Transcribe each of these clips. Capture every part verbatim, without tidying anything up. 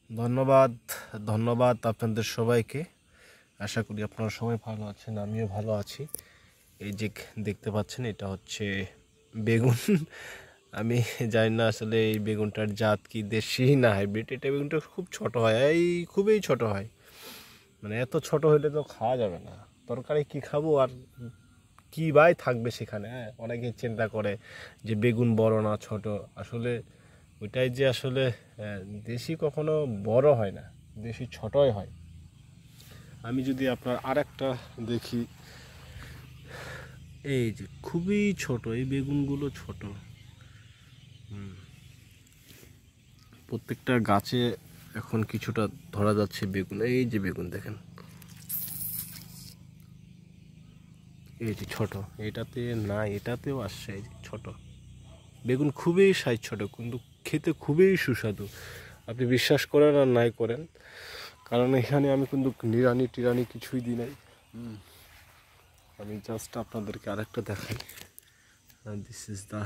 ধন্যবাদ ধন্যবাদ আপনাদের সবাইকে। আশা করি আপনারা সবাই ভালো আছেন, আমিও ভালো আছি। এই যে দেখতে পাচ্ছেন, এটা হচ্ছে বেগুন। আমি জানি না আসলে এই বেগুনটার জাত কি, দেশি না হাইব্রিড। এটা বেগুনটা খুব ছোট হয়, এই খুবই ছোট হয়, মানে এত ছোট হলে তো খাওয়া যাবে না। তরকারি কি খাবো আর কি বাই থাকবে সেখানে। হ্যাঁ, অনেকে চিন্তা করে যে বেগুন বড় না ছোট, আসলে ওইটাই যে আসলে দেশি কখনো বড় হয় না, দেশি ছোটই হয়। আমি যদি আপনার আর একটা দেখি, এই যে খুবই ছোট এই বেগুনগুলো, ছোট। হুম, প্রত্যেকটা গাছে এখন কিছুটা ধরা যাচ্ছে বেগুন। এই যে বেগুন দেখেন, এই যে ছোট, এটাতে না, এটাতেও আসছে। এই যে ছোট বেগুন, খুবই সাইজ ছোট, কিন্তু খেতে খুবই সুস্বাদু। আপনি বিশ্বাস করেন আর নাই করেন, কারণ এখানে আমি কিন্তু নিরানি টিরানি কিছুই দিই নাই। আমি জাস্ট আপনাদেরকে আরেকটা দেখাই। দিস ইজ দা,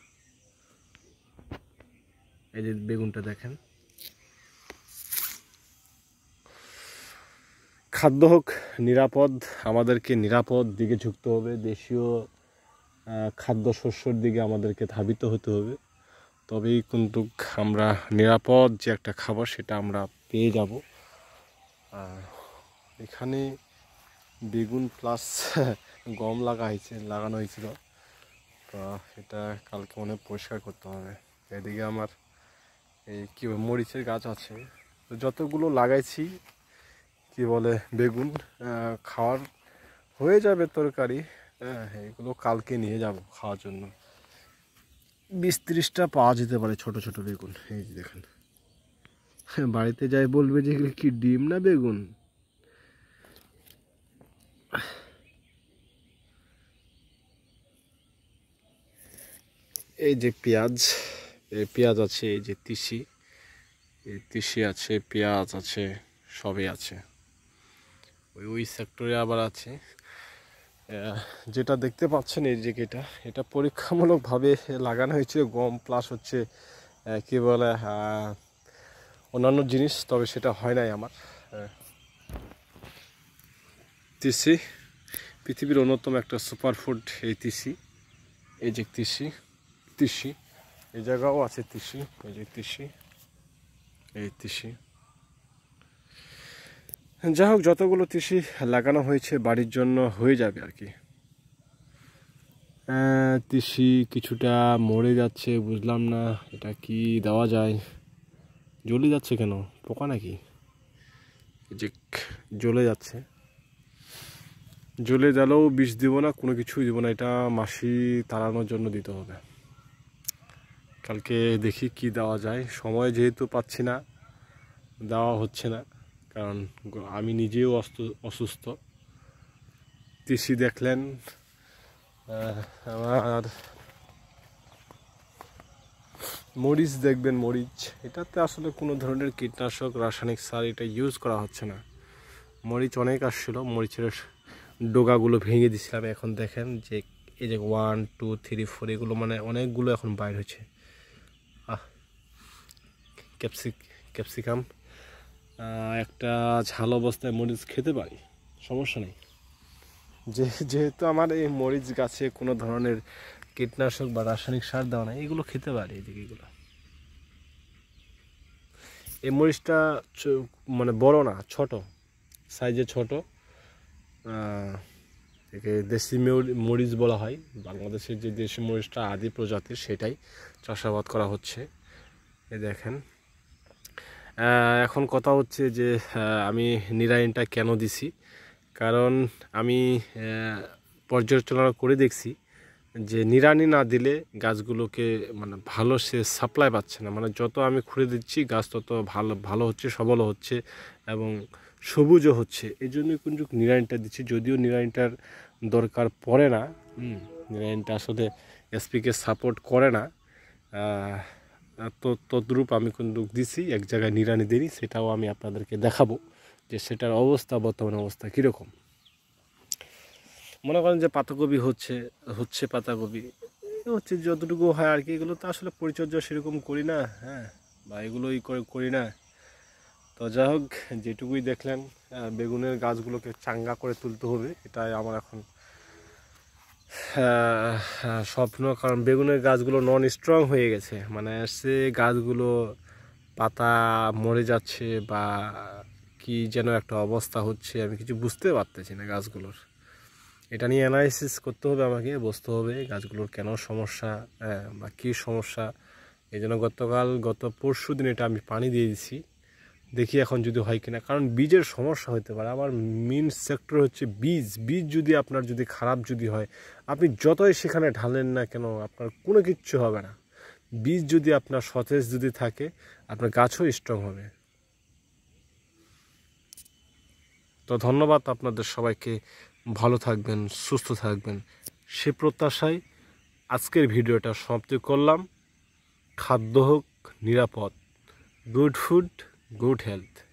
এই যে বেগুনটা দেখেন। খাদ্য হোক নিরাপদ, আমাদেরকে নিরাপদ দিকে ঝুঁকতে হবে। দেশীয় খাদ্য শস্যর দিকে আমাদেরকে ধাবিত হতে হবে, তবেই কিন্তু আমরা নিরাপদ যে একটা খাবার সেটা আমরা পেয়ে যাব। এখানে বেগুন প্লাস গম লাগা হয়েছে লাগানো হয়েছিল, তো এটা কালকে অনেক পরিষ্কার করতে হবে। এদিকে আমার এই কী মরিচের গাছ আছে, তো যতগুলো লাগাইছি কি বলে বেগুন খাওয়ার হয়ে যাবে তরকারি। হ্যাঁ, এগুলো কালকে নিয়ে যাব খাওয়ার জন্য। বিশ ত্রিশটা পাওয়া যেতে পারে ছোট ছোট বেগুন। এই যে দেখেন, বাড়িতে যাই বলবে যে এগুলো কি ডিম না বেগুন। এই যে পেঁয়াজ, এই পেঁয়াজ আছে, এই যে তিসি, এই তিসি আছে, পেঁয়াজ আছে, সবই আছে। ওই ওই সেক্টরে আবার আছে যেটা দেখতে পাচ্ছেন, এই যে এটা এটা পরীক্ষামূলকভাবে লাগানো হয়েছে গম প্লাস হচ্ছে কী বলে অন্যান্য জিনিস, তবে সেটা হয় নাই আমার। তিসি পৃথিবীর অন্যতম একটা সুপারফুড, এই তিসি। এই যে তিসি তিসি এই জায়গাও আছে তিসি, এই যে তিসি, এই তিসি। যাই হোক, যতগুলো তিসি লাগানো হয়েছে বাড়ির জন্য হয়ে যাবে আর কি। তিসি কিছুটা মরে যাচ্ছে, বুঝলাম না এটা কি দেওয়া যায়। জ্বলে যাচ্ছে কেন, পোকা নাকি? যে জ্বলে যাচ্ছে, জ্বলে গেলেও বিষ দিব না, কোনো কিছুই দিব না, এটা মাছি তাড়ানোর জন্য দিতে হবে। কালকে দেখি কি দেওয়া যায়, সময় যেহেতু পাচ্ছি না, দেওয়া হচ্ছে না, কারণ আমি নিজেও অসুস্থ। তিসি দেখলেন, আমার মরিচ দেখবেন, মরিচ এটাতে আসলে কোনো ধরনের কীটনাশক রাসায়নিক সার এটা ইউজ করা হচ্ছে না। মরিচ অনেক আসছিল, মরিচের ডোগাগুলো ভেঙে দিছিলাম। এখন দেখেন যে এই যে ওয়ান টু থ্রি ফোর এগুলো মানে অনেকগুলো এখন বাইর হচ্ছে। আহ ক্যাপসিক ক্যাপসিকাম একটা ঝাল অবস্থায় মরিচ খেতে পারি, সমস্যা নেই। যে যেহেতু আমার এই মরিচ গাছে কোনো ধরনের কীটনাশক বা রাসায়নিক সার দেওয়া নাই, এগুলো খেতে পারি। এদিকে এগুলো, এই মরিচটা মানে বড় না, ছোট সাইজে, ছোট। একে দেশি মরিচ বলা হয়। বাংলাদেশের যে দেশি মরিচটা আদি প্রজাতির, সেটাই চাষাবাদ করা হচ্ছে। এই দেখেন, এখন কথা হচ্ছে যে আমি নিরায়নটা কেন দিছি, কারণ আমি পর্যালোচনা করে দেখছি যে নিড়ানি না দিলে গাছগুলোকে মানে ভালো সে সাপ্লাই পাচ্ছে না। মানে যত আমি খুঁড়ে দিচ্ছি গাছ তত ভালো ভালো হচ্ছে, সবলও হচ্ছে এবং সবুজও হচ্ছে। এই জন্যই কিন্তু নিড়ানিটা দিচ্ছি, যদিও নিড়ানিটার দরকার পড়ে না। নিড়ানিটা আসলে এসপিকে সাপোর্ট করে না, তো তদ্রূপ আমি কিন্তু দিছি। এক জায়গায় নিড়ানি দিই, সেটাও আমি আপনাদেরকে দেখাবো যে সেটার অবস্থা, বর্তমান অবস্থা কীরকম। মনে করেন যে পাতাকপি হচ্ছে হচ্ছে পাতাকপি হচ্ছে যতটুকু হয় আর কি। এগুলো তো আসলে পরিচর্যা সেরকম করি না, হ্যাঁ, বা এগুলোই করে করি না। তো যাই হোক, যেটুকুই দেখলেন বেগুনের গাছগুলোকে চাঙ্গা করে তুলতে হবে, এটাই আমার এখন স্বপ্ন। কারণ বেগুনের গাছগুলো নন স্ট্রং হয়ে গেছে, মানে সে গাছগুলো পাতা মরে যাচ্ছে বা কি যেন একটা অবস্থা হচ্ছে, আমি কিছু বুঝতে পারতেছি না গাছগুলোর। এটা নিয়ে অ্যানালাইসিস করতে হবে, আমাকে বুঝতে হবে গাছগুলোর কেন সমস্যা বা কী সমস্যা। এই জন্য গতকাল গত পরশু দিন এটা আমি পানি দিয়ে দিছি, দেখি এখন যদি হয় কিনা। কারণ বীজের সমস্যা হতে পারে। আমার মেন সেক্টর হচ্ছে বীজ। বীজ যদি আপনার যদি খারাপ যদি হয়, আপনি যতই সেখানে ঢালেন না কেন আপনার কোনো কিচ্ছু হবে না। বীজ যদি আপনার সতেজ যদি থাকে, আপনার গাছও স্ট্রং হবে। তো ধন্যবাদ আপনাদের সবাইকে, ভালো থাকবেন, সুস্থ থাকবেন সে প্রত্যাশায় আজকের ভিডিওটা সমাপ্তি করলাম। খাদ্য হোক নিরাপদ, গুড ফুড, গুড হেলথ।